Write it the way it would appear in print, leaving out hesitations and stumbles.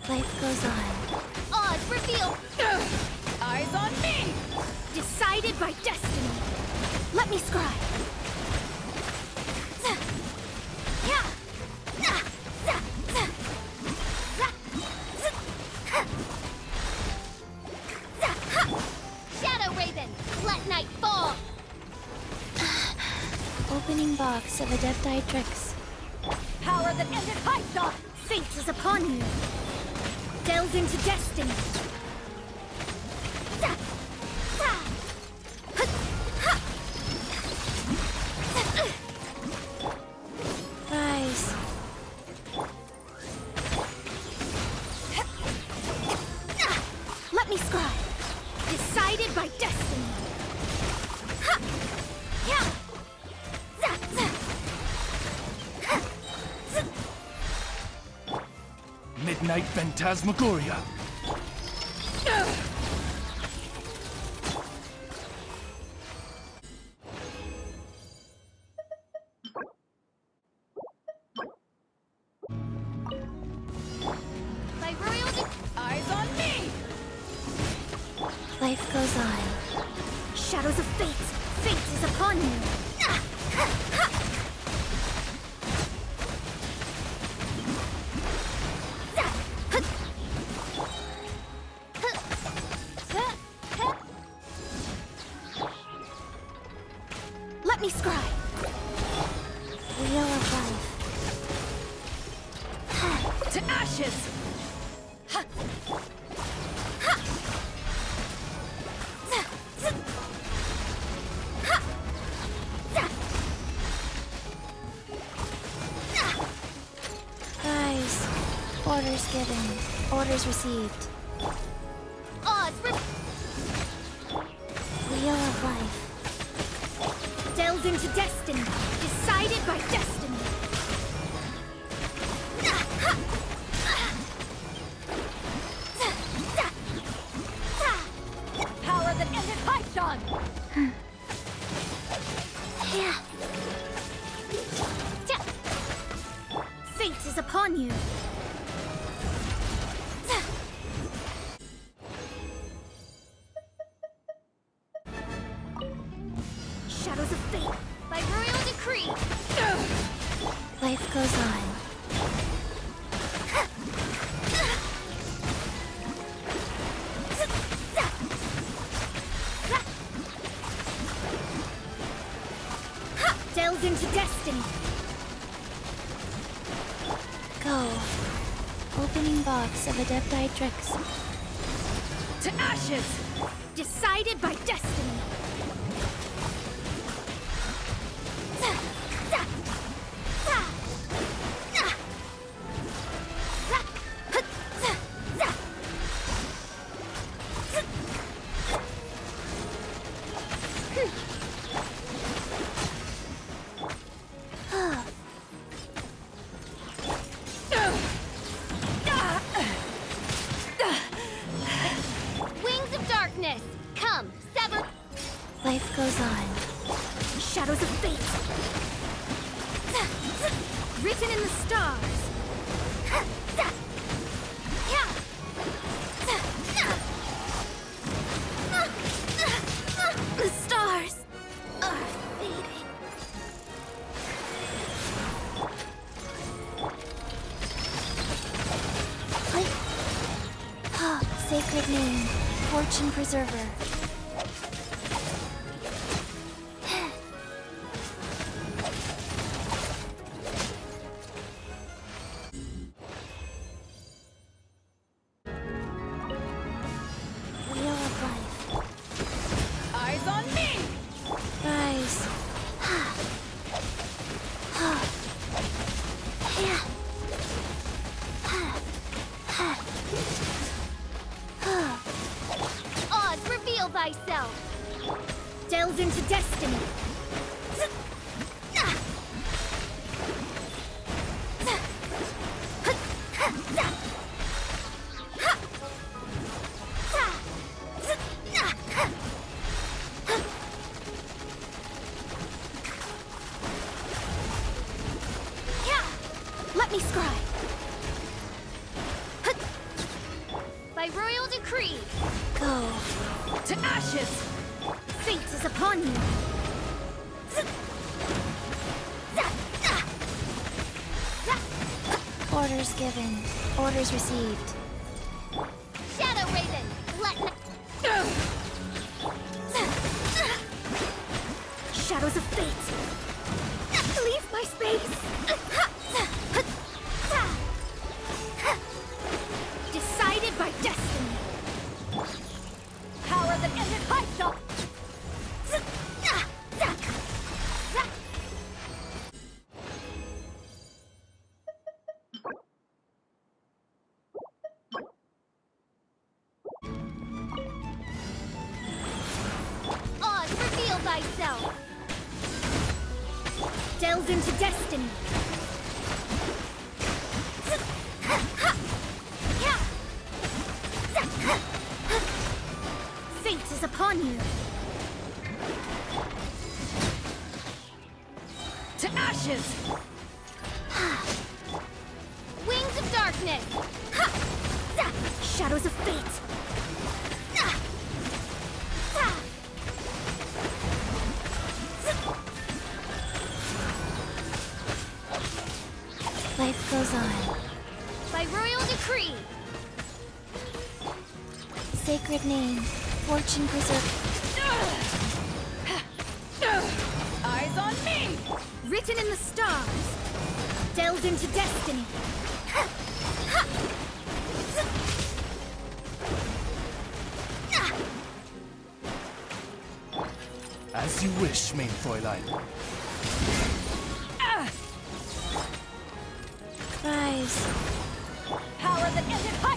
Life goes on. Oz, reveal! Eyes on me! Decided by destiny. Let me scribe. Shadow Raven, let night fall! Opening box of Adepti tricks. Power that ended Hython! Fate is upon you! Delve into destiny! Rise. Let me scribe! Decided by destiny! Midnight Phantasmagoria. By royal eyes on me! Life goes on. Shadows of fate! Fate is upon you! Let me scribe! Wheel of life. To ashes! Rise. Orders given. Orders received. Oz, Wheel of life. delved into destiny, decided by destiny. Power that ended Python! Yeah. Fate is upon you. Shadows of fate, by royal decree. Life goes on. Delved into destiny. Go. Opening box of Adepti tricks. To ashes! Decided by destiny. Wings of darkness, come, sever. Life goes on. Shadows of fate. Written in the stars. The stars are fading. Sacred name. Fortune preserver. Wheel of life. Eyes on me! Rise. Yeah. Oz, reveal thyself! Delved into destiny. Let me scribe. By royal decree, Go. to ashes! Fate is upon you! Orders given. Orders received. Shadow Raven, let me... Shadows of fate! Leave my space! Decided by destiny! Power that ended Hypsel! Oz, reveal thyself! Delve into destiny! Fate is upon you! To ashes! Wings of darkness! Shadows of fate! Life goes on. By royal decree! Sacred name. Fortune preserver. Eyes on me! Written in the stars! Delved into destiny! As you wish, main Fräulein. Rise. Power that ended